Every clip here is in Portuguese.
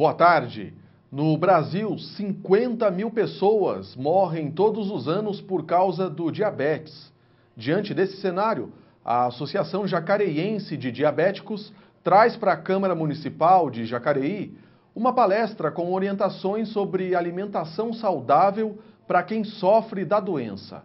Boa tarde. No Brasil, 50 mil pessoas morrem todos os anos por causa do diabetes. Diante desse cenário, a Associação Jacareiense de Diabéticos traz para a Câmara Municipal de Jacareí uma palestra com orientações sobre alimentação saudável para quem sofre da doença.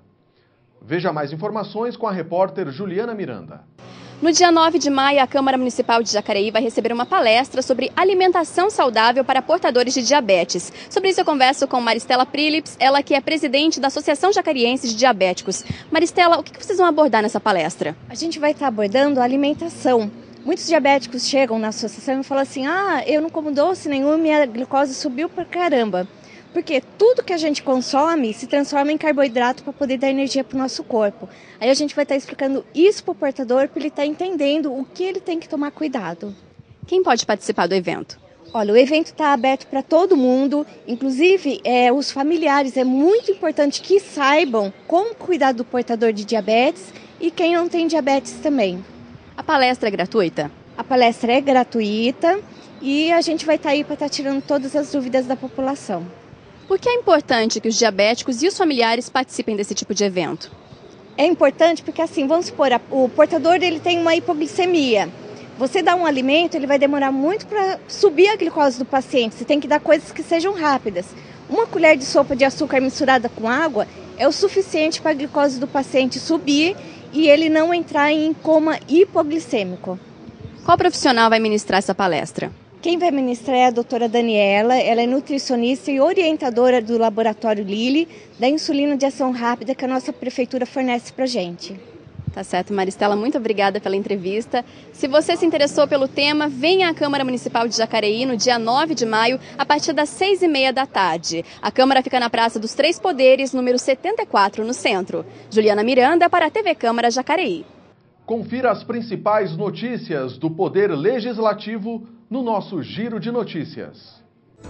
Veja mais informações com a repórter Juliana Miranda. No dia 9 de maio, a Câmara Municipal de Jacareí vai receber uma palestra sobre alimentação saudável para portadores de diabetes. Sobre isso eu converso com Maristela Prilips, ela que é presidente da Associação Jacariense de Diabéticos. Maristela, o que vocês vão abordar nessa palestra? A gente vai estar abordando a alimentação. Muitos diabéticos chegam na associação e falam assim, eu não como doce nenhum, minha glicose subiu pra caramba. Porque tudo que a gente consome se transforma em carboidrato para poder dar energia para o nosso corpo. Aí a gente vai estar explicando isso para o portador, para ele estar entendendo o que ele tem que tomar cuidado. Quem pode participar do evento? Olha, o evento está aberto para todo mundo, inclusive os familiares. É muito importante que saibam como cuidar do portador de diabetes e quem não tem diabetes também. A palestra é gratuita? A palestra é gratuita e a gente vai estar aí para estar tirando todas as dúvidas da população. Por que é importante que os diabéticos e os familiares participem desse tipo de evento? É importante porque, assim, vamos supor, o portador ele tem uma hipoglicemia. Você dá um alimento, ele vai demorar muito para subir a glicose do paciente. Você tem que dar coisas que sejam rápidas. Uma colher de sopa de açúcar misturada com água é o suficiente para a glicose do paciente subir e ele não entrar em coma hipoglicêmico. Qual profissional vai ministrar essa palestra? Quem vai ministrar é a doutora Daniela, ela é nutricionista e orientadora do laboratório Lilly, da insulina de ação rápida que a nossa prefeitura fornece para a gente. Tá certo, Maristela, muito obrigada pela entrevista. Se você se interessou pelo tema, venha à Câmara Municipal de Jacareí no dia 9 de maio, a partir das 6h30 da tarde. A Câmara fica na Praça dos Três Poderes, número 74, no centro. Juliana Miranda, para a TV Câmara Jacareí. Confira as principais notícias do Poder Legislativo no nosso Giro de Notícias.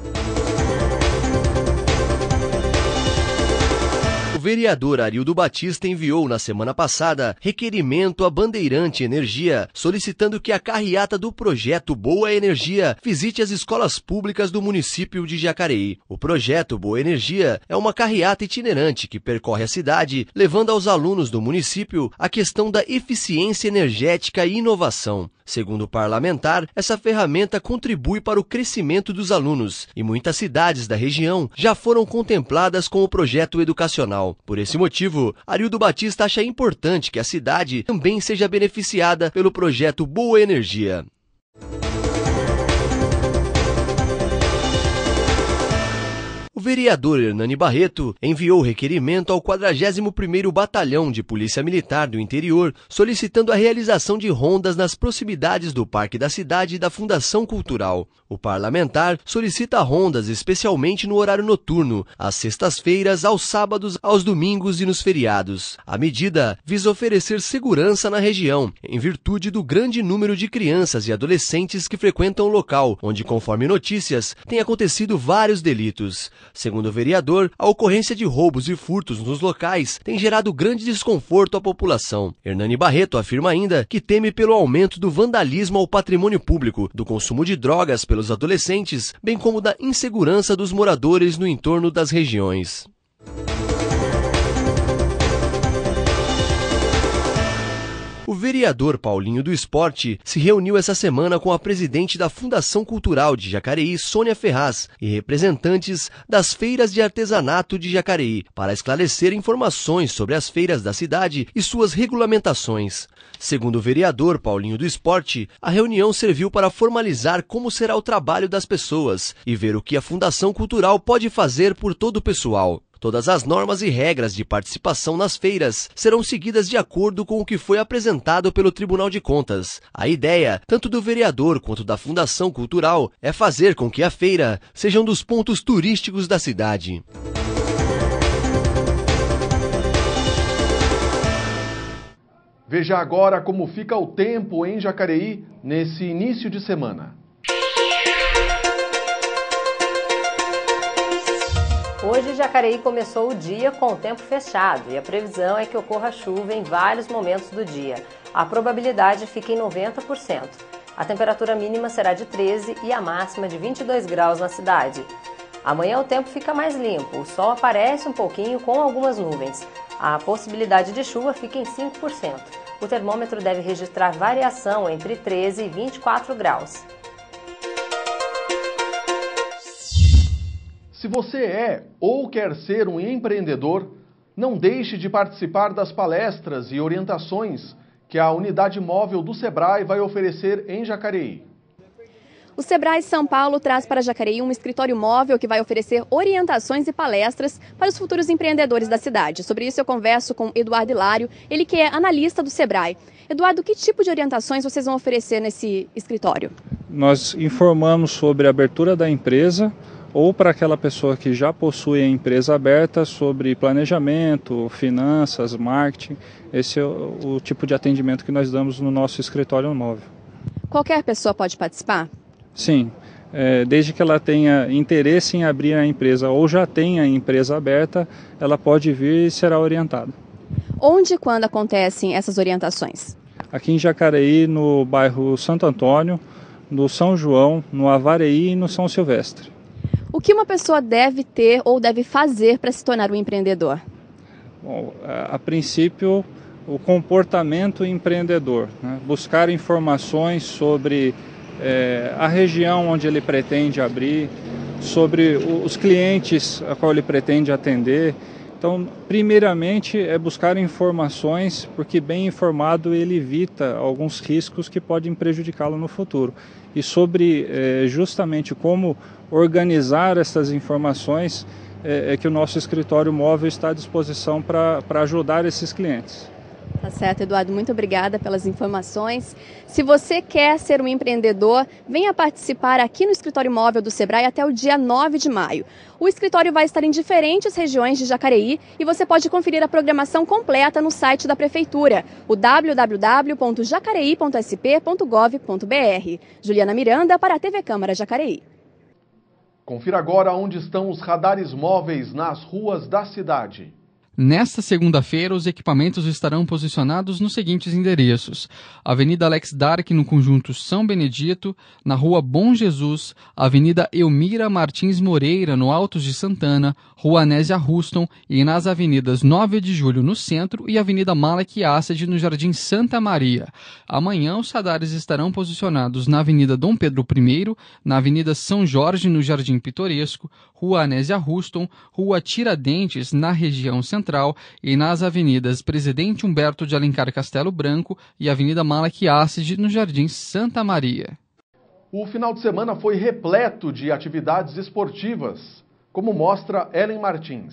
O vereador Arildo Batista enviou na semana passada requerimento à Bandeirante Energia, solicitando que a carreata do projeto Boa Energia visite as escolas públicas do município de Jacareí. O projeto Boa Energia é uma carreata itinerante que percorre a cidade, levando aos alunos do município a questão da eficiência energética e inovação. Segundo o parlamentar, essa ferramenta contribui para o crescimento dos alunos e muitas cidades da região já foram contempladas com o projeto educacional. Por esse motivo, Arildo Batista acha importante que a cidade também seja beneficiada pelo projeto Boa Energia. O vereador Hernani Barreto enviou requerimento ao 41º Batalhão de Polícia Militar do Interior, solicitando a realização de rondas nas proximidades do Parque da Cidade e da Fundação Cultural. O parlamentar solicita rondas especialmente no horário noturno, às sextas-feiras, aos sábados, aos domingos e nos feriados. A medida visa oferecer segurança na região, em virtude do grande número de crianças e adolescentes que frequentam o local, onde, conforme notícias, tem acontecido vários delitos. Segundo o vereador, a ocorrência de roubos e furtos nos locais tem gerado grande desconforto à população. Hernani Barreto afirma ainda que teme pelo aumento do vandalismo ao patrimônio público, do consumo de drogas pelos adolescentes, bem como da insegurança dos moradores no entorno das regiões. O vereador Paulinho do Esporte se reuniu essa semana com a presidente da Fundação Cultural de Jacareí, Sônia Ferraz, e representantes das feiras de artesanato de Jacareí, para esclarecer informações sobre as feiras da cidade e suas regulamentações. Segundo o vereador Paulinho do Esporte, a reunião serviu para formalizar como será o trabalho das pessoas e ver o que a Fundação Cultural pode fazer por todo o pessoal. Todas as normas e regras de participação nas feiras serão seguidas de acordo com o que foi apresentado pelo Tribunal de Contas. A ideia, tanto do vereador quanto da Fundação Cultural, é fazer com que a feira seja um dos pontos turísticos da cidade. Veja agora como fica o tempo em Jacareí nesse início de semana. Hoje, Jacareí começou o dia com o tempo fechado e a previsão é que ocorra chuva em vários momentos do dia. A probabilidade fica em 90%. A temperatura mínima será de 13 e a máxima de 22 graus na cidade. Amanhã o tempo fica mais limpo, o sol aparece um pouquinho com algumas nuvens. A possibilidade de chuva fica em 5%. O termômetro deve registrar variação entre 13 e 24 graus. Se você é ou quer ser um empreendedor, não deixe de participar das palestras e orientações que a unidade móvel do Sebrae vai oferecer em Jacareí. O Sebrae São Paulo traz para Jacareí um escritório móvel que vai oferecer orientações e palestras para os futuros empreendedores da cidade. Sobre isso eu converso com Eduardo Hilário, ele que é analista do Sebrae. Eduardo, que tipo de orientações vocês vão oferecer nesse escritório? Nós informamos sobre a abertura da empresa, ou para aquela pessoa que já possui a empresa aberta, sobre planejamento, finanças, marketing. Esse é o tipo de atendimento que nós damos no nosso escritório móvel. Qualquer pessoa pode participar? Sim, desde que ela tenha interesse em abrir a empresa ou já tenha a empresa aberta, ela pode vir e será orientada. Onde e quando acontecem essas orientações? Aqui em Jacareí, no bairro Santo Antônio, no São João, no Avareí e no São Silvestre. O que uma pessoa deve ter ou deve fazer para se tornar um empreendedor? Bom, a princípio, o comportamento empreendedor, né? Buscar informações sobre a região onde ele pretende abrir, sobre os clientes a qual ele pretende atender. Então, primeiramente, é buscar informações, porque bem informado ele evita alguns riscos que podem prejudicá-lo no futuro. E sobre justamente como organizar essas informações, é que o nosso escritório móvel está à disposição para ajudar esses clientes. Tá certo, Eduardo. Muito obrigada pelas informações. Se você quer ser um empreendedor, venha participar aqui no escritório móvel do Sebrae até o dia 9 de maio. O escritório vai estar em diferentes regiões de Jacareí e você pode conferir a programação completa no site da Prefeitura, o www.jacareí.sp.gov.br. Juliana Miranda para a TV Câmara Jacareí. Confira agora onde estão os radares móveis nas ruas da cidade. Nesta segunda-feira, os equipamentos estarão posicionados nos seguintes endereços: Avenida Alex Dark, no conjunto São Benedito, na Rua Bom Jesus, Avenida Elmira Martins Moreira, no Altos de Santana, Rua Anésia Ruston e nas avenidas 9 de Julho, no centro, e Avenida Malek Assad, no Jardim Santa Maria. Amanhã, os radares estarão posicionados na Avenida Dom Pedro I, na Avenida São Jorge, no Jardim Pitoresco, Rua Anésia Ruston, Rua Tiradentes, na região central, e nas avenidas Presidente Humberto de Alencar Castelo Branco e Avenida Malek Assad, no Jardim Santa Maria. O final de semana foi repleto de atividades esportivas, como mostra Ellen Martins.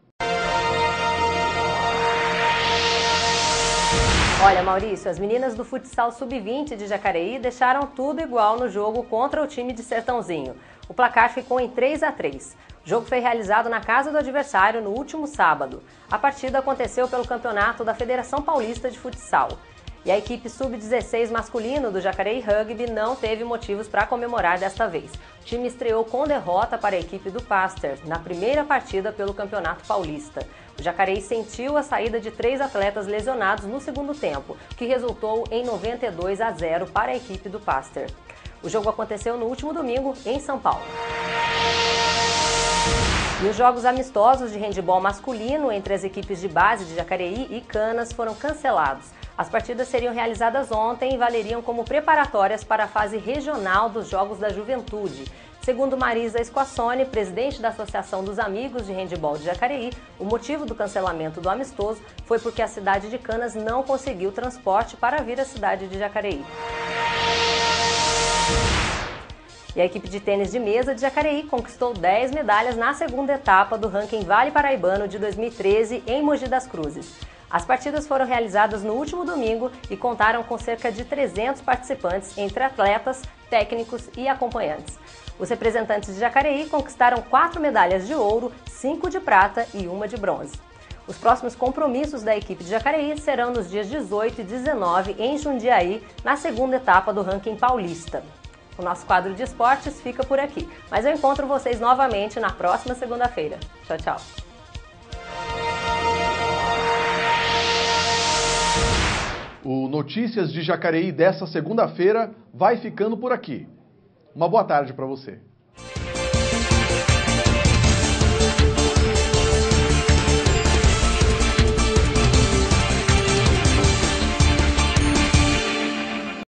Olha, Maurício, as meninas do futsal sub-20 de Jacareí deixaram tudo igual no jogo contra o time de Sertãozinho. O placar ficou em 3-3. O jogo foi realizado na casa do adversário no último sábado. A partida aconteceu pelo campeonato da Federação Paulista de Futsal. E a equipe sub-16 masculino do Jacareí Rugby não teve motivos para comemorar desta vez. O time estreou com derrota para a equipe do Pasteur na primeira partida pelo Campeonato Paulista. O Jacareí sentiu a saída de 3 atletas lesionados no segundo tempo, que resultou em 92-0 para a equipe do Pasteur. O jogo aconteceu no último domingo em São Paulo. E os jogos amistosos de handebol masculino entre as equipes de base de Jacareí e Canas foram cancelados. As partidas seriam realizadas ontem e valeriam como preparatórias para a fase regional dos Jogos da Juventude. Segundo Marisa Esquassone, presidente da Associação dos Amigos de Handebol de Jacareí, o motivo do cancelamento do amistoso foi porque a cidade de Canas não conseguiu transporte para vir à cidade de Jacareí. E a equipe de tênis de mesa de Jacareí conquistou 10 medalhas na segunda etapa do ranking Vale Paraibano de 2013 em Mogi das Cruzes. As partidas foram realizadas no último domingo e contaram com cerca de 300 participantes entre atletas, técnicos e acompanhantes. Os representantes de Jacareí conquistaram 4 medalhas de ouro, 5 de prata e 1 de bronze. Os próximos compromissos da equipe de Jacareí serão nos dias 18 e 19 em Jundiaí, na segunda etapa do ranking paulista. O nosso quadro de esportes fica por aqui, mas eu encontro vocês novamente na próxima segunda-feira. Tchau, tchau! O Notícias de Jacareí dessa segunda-feira vai ficando por aqui. Uma boa tarde para você.